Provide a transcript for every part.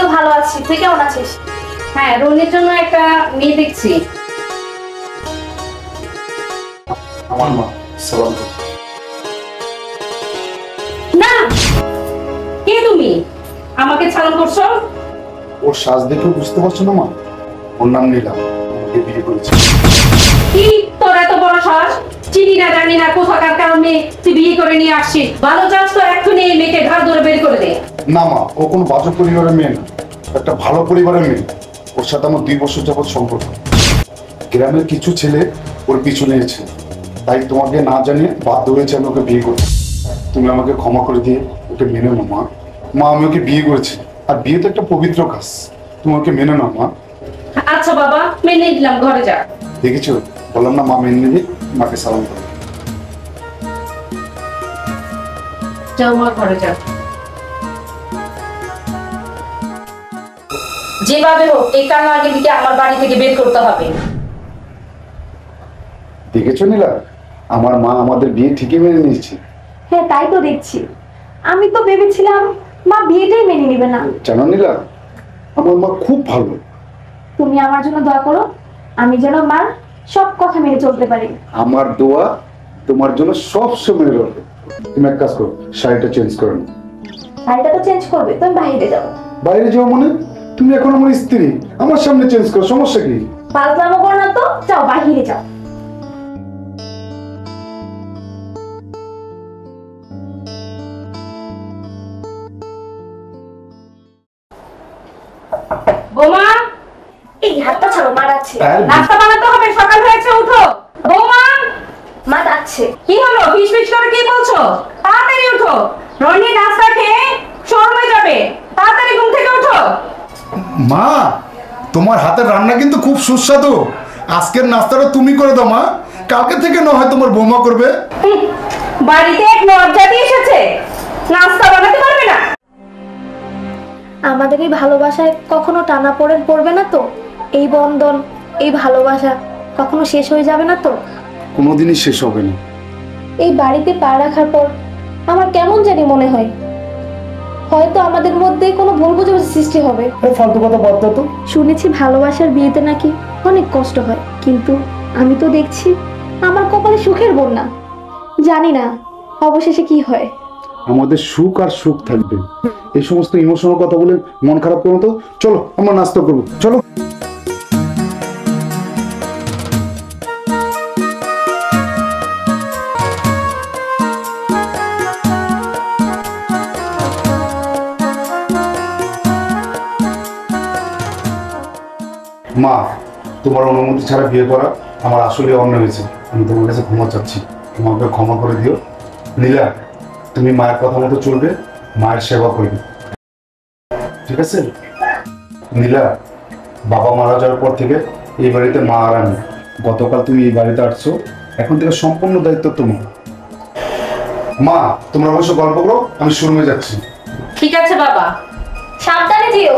ভালো আছি, তুই কেমন আছিস? হ্যাঁ, রনির জন্য একটা মেয়ে দেখছি। আমার মা সালাম। না, কে তুমি আমাকে সালাম করছো? ওর সাজ দেখে বুঝতে পারছো না মা? ওর নাম নীলা, আমাকে বিয়ে করেছে। কি তোর এত বড় সাহস? চিনি না জানি না কোথাকার কারণে তুই বিয়ে করে নিয়ে আসছিস। ভালো চাস তো এক্ষুনি এই মেয়েকে ঘাড় ধরে বের করে দে। না মা, ও কোনো বাজে পরিবারের মেয়ে না, একটা ভালো পরিবারের মেয়ে। ওর সাথে আমার 2 বছর যাবৎ সম্পর্ক। গ্রামের কিছু ছেলে ওর পিছু নিয়েছে, তাই তোমাকে না জানিয়ে বাধ্য হয়েছে আমি ওকে বিয়ে করতে। তুমি আমাকে ক্ষমা করে দিয়ে ওকে মেনে নাও মা। মা, আমি ওকে বিয়ে করেছি, আর বিয়ে তো একটা পবিত্র কাজ। তুমি ওকে মেনে নাও মা। আচ্ছা বাবা, মেনে নিলাম, ঘরে যা। দেখেছো, বললাম না মা মেনে নিবি। মাকে সালাম করো। যাও মা, ঘরে যাও। যেভাবে হোক এই কান্নাকে আমার বাড়ি থেকে বের করতে হবে। দেখেছো নীলা, আমার মা আমাদের বিয়ে ঠিকই মেনে নিয়েছে। হ্যাঁ, তাই তো দেখছি। আমি তো ভেবেছিলাম মা বিয়েটাই মেনে নিবে না। জানো নীলা, আমার মা খুব ভালো। তুমি আমার জন্য দোয়া করো, আমি যেন মার সব কথা মেনে চলতে পারি। আমার দোয়া তোমার জন্য সব সময় রইবে। তুমি এক কাজ করো, শাড়িটা চেঞ্জ করে নাও। শাড়িটা তো চেঞ্জ করবে, তুমি বাইরে যাও। বাইরে যাও মানে? তুমি এখন আমার স্ত্রী, আমার সামনে চেঞ্জ করো, সমস্যা কি? পাগলামো করো না তো, যাও বাইরে যাও। বৌমা, এই হাতটা ছাড়ো, মা ডাকছে। নাস্তা বানাতে হবে, সকাল হয়েছে, উঠো। বৌমা, মা ডাকছে। কি হলো? ফিস ফিস করে কি বলছো? তাড়াতাড়ি উঠো, রনি নাস্তা খেয়ে শোরুমে যাবে। তাড়াতাড়ি ঘুম থেকে উঠো। মা, তোমার হাতের রান্না কিন্তু খুব সুস্বাদু। আজকের নাস্তাটা তুমি করে দাও মা, কালকে থেকে না হয় তোমার বৌমা করবে। বাড়িতে এক নরজাতি এসেছে, নাস্তা বানাতে পারবে না। আমাদের এই ভালোবাসায় কখনো টানাপোড়েন পড়বে না তো? এই বন্ধন, এই ভালোবাসা কখনো শেষ হয়ে যাবে না তো? কোনোদিনই শেষ হবে না। এই বাড়িতে পা রাখার পর আমার কেমন জানি মনে হয় হয়তো আমাদের মধ্যে কোনো ভুল বোঝাবুঝি সৃষ্টি হবে। ফালতু কথা বাদ দাও তো। শুনেছি ভালোবাসার বিয়েতে নাকি অনেক কষ্ট হয়, কিন্তু আমি তো দেখছি আমার কপালে সুখের বন্যা। জানি না অবশেষে কি হয়। আমাদের সুখ আর সুখ থাকবে। এই সমস্ত ইমোশনাল কথা বলে মন খারাপ করো তো। চলো আমরা নাস্তা করবো, চলো। মা, তোমার অনুমতি ছাড়া বিয়ে করা আমার আসলে অন্যায় হয়েছে। আমি তোমার কাছে ক্ষমা চাচ্ছি, তোমাকে ক্ষমা করে দিও। নীলা, তুমি মায়ের কথা মতো চলবে, মায়ের সেবা করবে, ঠিক আছে? নীলা, বাবা মারা যাওয়ার পর থেকে এই বাড়িতে মা আর আমি। গতকাল তুমি এই বাড়িতে আসছো, এখন থেকে সম্পূর্ণ দায়িত্ব তোমার। মা, তোমরা অবশ্য গল্প করো, আমি শোরুমে যাচ্ছি। ঠিক আছে বাবা, সাবধানে যেও।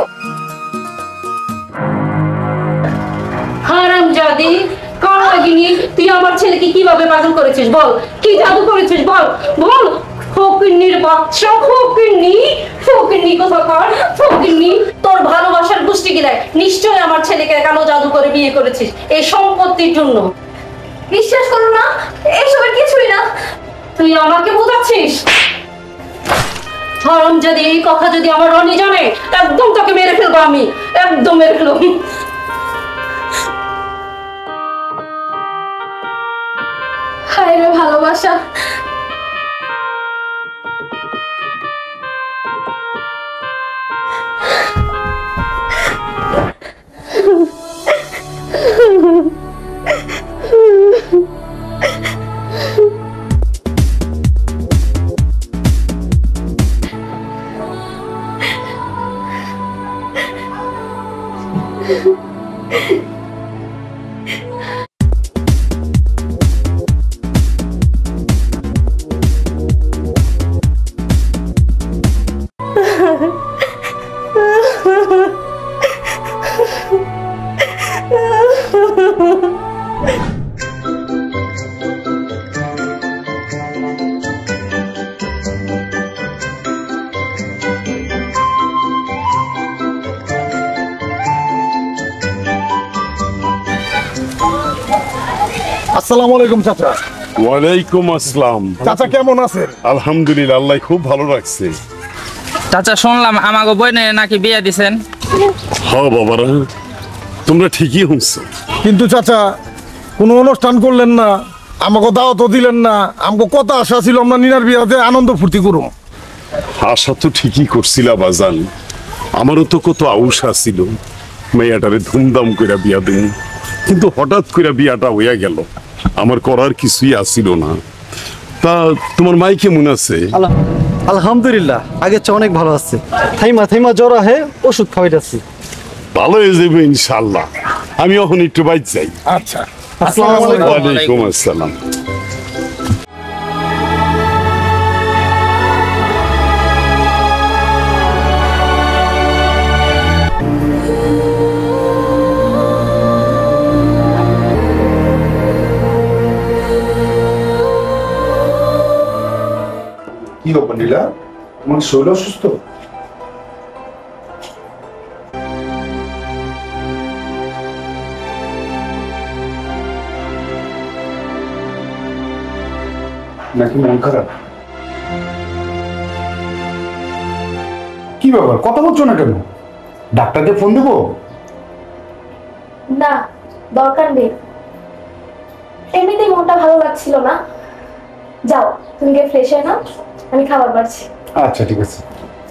হারামজাদি, কানাগিনি, তুই আমার ছেলেকে কিভাবে পাগল করেছিস বল? কি জাদু করেছিস বল? বল। ফকিন্নির বাচ্চা, ফকিন্নি, ফকিন্নি কোথাকার, ফকিন্নি। তোর ভালোবাসার গোষ্ঠী গিলায় নিশ্চয়ই আমার ছেলেকে কালো জাদু করে বিয়ে করেছিস এই সম্পত্তির জন্য। বিশ্বাস করো না, এসবের কিছুই না। তুই আমাকে বোঝাচ্ছিস? হারামজাদি, এই কথা যদি আমার রনি জানে, একদম তোকে মেরে ফেলবো আমি, একদম মেরে ফেলবো। হায় রে ভালোবাসা। আসসালামু আলাইকুম চাচা। ওয়ালাইকুম আসসালাম। চাচা কেমন আছেন? আলহামদুলিল্লাহ, আল্লাহ খুব ভালো রাখছে। চাচা শুনলাম আমাকে বইনে নাকি বিয়ে দিছেন। হ্যাঁ বাবারা, তোমরা ঠিকই শুনছো। কিন্তু চাচা কোনো অনুষ্ঠান করলেন না, আমাকে দাওয়াতও দিলেন না। আমাকে কত আশা ছিল আমরা নিনার বিয়াতে আনন্দ ফুর্তি করুম। আশা তো ঠিকই করছিলা বাজান, আমারও তো কত আউসা ছিল মেয়েটারে ধুমধাম করে বিয়া দিন, কিন্তু হঠাৎ করে বিয়াটা হইয়া গেল, আমার করার কিছুই আসিল না। তা তোমার মাই কেমন আছে? আলহামদুলিল্লাহ, আগের চেয়ে অনেক ভালো আছে। থাইমা থাইমা জ্বর আহে, ওষুধ খাওয়াইতেছি। ভালো হয়ে যাবে ইনশাল্লাহ। আমি এখন একটু বাইর যাই। আচ্ছা, আসসালামু আলাইকুম। ওয়ালাইকুম আসসালাম। কি ব্যাপার নীলা, তোমার শরীর অসুস্থ? নাকি মন খারাপ? কি ব্যাপার, কথা বলছো না কেন? ডাক্তারকে ফোন দেবো? না, দরকার নেই। এমনিতেই মনটা ভালো লাগছিল না। যাও, তুমি গিয়ে ফ্রেশ হয়ে নাও, আমি খাবার বাড়ছি। আচ্ছা ঠিক আছে।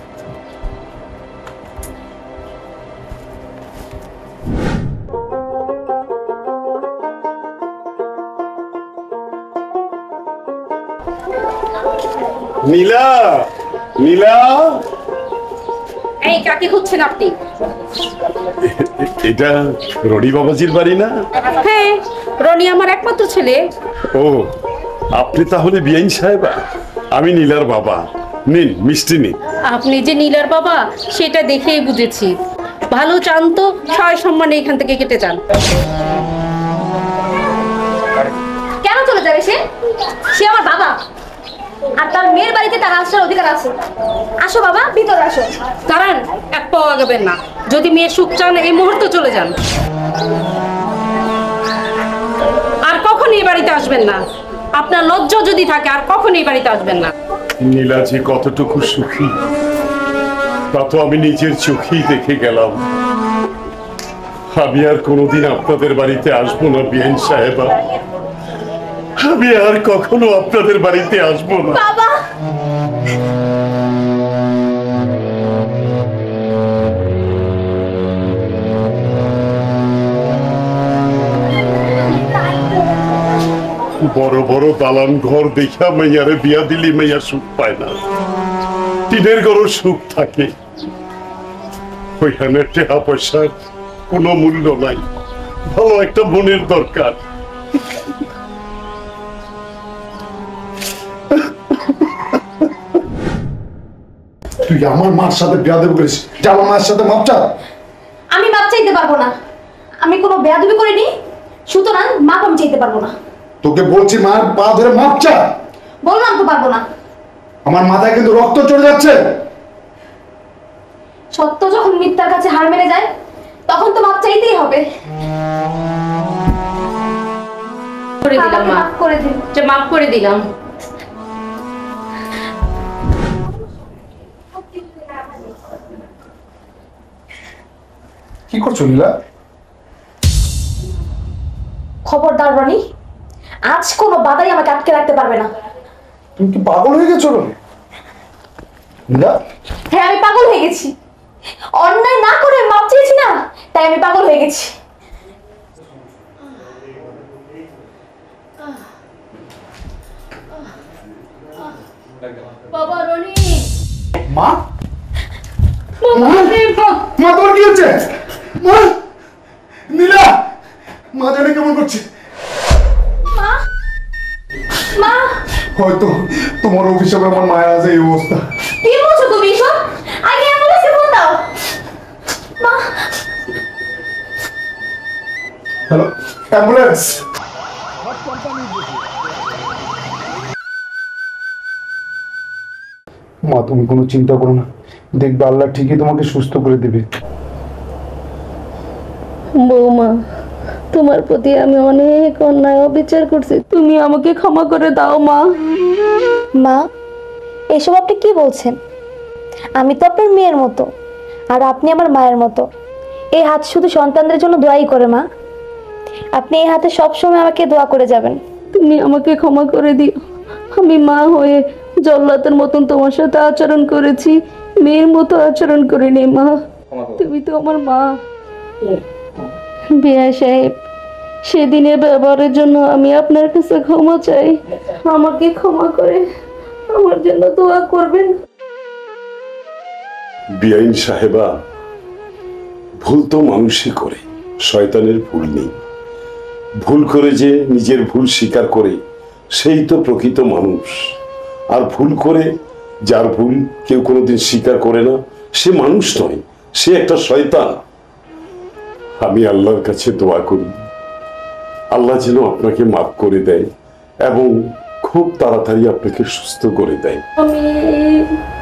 নীলা, নীলা, এই কাকে খুঁজছেন আপনি? এটা রনি বাবাজির বাড়ি না? হ্যাঁ, রনি আমার একমাত্র ছেলে। ও, আপনি তাহলে বিআইন সাহেবা? আমি নীলার বাবা। নিন মিষ্টি নিন। আপনি যে নীলার বাবা সেটা দেখেই বুঝেছি। ভালো চান তো সয় সম্মানে এখান থেকে কেটে যান। কেন চলে যাবে সে? সে আমার বাবা, আর তার মেয়ের বাড়িতে তার আসার অধিকার আছে। আসো বাবা, ভিতরে আসো। দাঁড়ান, এক পাও আগাবেন না। যদি মেয়ে সুখ চান এই মুহূর্তে চলে যান, আর কখনই এই বাড়িতে আসবেন না। আপনার লজ্জা যদি থাকে আর কখনই এই বাড়িতে আসবেন না। নীলা যে কতটুকু সুখী তা তো আমি নিজের চোখেই দেখে গেলাম। আমি আর কোনোদিন আপনাদের বাড়িতে আসবো না বিআইন সাহেবা। আমি আর কখনো আপনাদের বাড়িতে আসবো না। বাবা, বড় বড় দালান ঘর দেখা মাইয়ারে বিয়া দিলি মাইয়া সুখ পায় না। টিনের ঘরও সুখ থাকে, ওইখানে টাকা পয়সার কোনো মূল্য নাই। ভালো একটা মনের দরকার। তুই আমার মার সাথে বেয়াদবি করিস, যা আমার মায়ের সাথে মাপ চা। আমি মাপ চাইতে পারবো না। আমি কোনো বেয়াদবি করিনি, সুতরাং মাপ আমি চাইতে পারবো না। তোকে বলছি মার পা ধরে মাপ চা। বললাম তো পারবো না। আমার মাথায় কিন্তু রক্ত চলে যাচ্ছে। সত্য যখন মিথ্যার কাছে হার মেরে যায় তখন তো মাপ চাইতেই হবে। করে দিলাম মা, মাফ করে দিন। যে মাফ করে দিলাম। কি করছো নীলা? খবরদার রনি, আজ কোনো বাধাই আমাকে আটকে রাখতে পারবে না। তুমি কি পাগল হয়ে গেছো নীলা? হ্যাঁ, আমি পাগল হয়ে গেছি। অন্যায় না করে মাপ চেয়েছি না, তাই আমি পাগল হয়ে গেছি। বাবা রনি, মা, বাবা রে বাবা। মা তোমার কি হচ্ছে? মা, নীলা, মা জানে কেমন করছে? মা, মা, হয়তো তোমার অভিশাপে আমার মায়ের আছে এই অবস্থা। কি বলছো তুমি এসব? আগে অ্যাম্বুলেন্সে ফোন দাও। মা, হ্যালো, অ্যাম্বুলেন্স। মা তুমি কোনো চিন্তা করো না, দেখবে আল্লাহ ঠিকই তোমাকে সুস্থ করে দেবে। বৌমা, তোমার প্রতি আমি অনেক অন্যায় অবিচার করছি, তুমি আমাকে ক্ষমা করে দাও মা। মা, এসব আপনি কি বলছেন? আমি তো আপনার মেয়ের মতো, আর আপনি আমার মায়ের মতো। এই হাত শুধু সন্তানদের জন্য দোয়াই করে মা। আপনি এই হাতে সবসময় আমাকে দোয়া করে যাবেন। তুমি আমাকে ক্ষমা করে দিও। আমি মা হয়ে জল্লাদের মতন তোমার সাথে আচরণ করেছি, মেয়ের মতো আচরণ করিনি মা। তুমি তো আমার মা। বিআই সাহেব, সেদিনের ব্যবহারের জন্য আমি আপনার কাছে ক্ষমা চাই। আমাকে ক্ষমা করে আমার জন্য দোয়া করবেন। বিআইন সাহেবা, ভুল তো মানুষই করে, শয়তানের ভুল নেই। ভুল করে যে নিজের ভুল স্বীকার করে সেই তো প্রকৃত মানুষ। আর ভুল করে যার ভুল কেউ কোনোদিন স্বীকার করে না, সে মানুষ নয়, সে একটা শয়তান। আমি আল্লাহর কাছে দোয়া করি আল্লাহ যেন আপনাকে মাফ করে দেয় এবং খুব তাড়াতাড়ি আপনাকে সুস্থ করে দেয়। আমি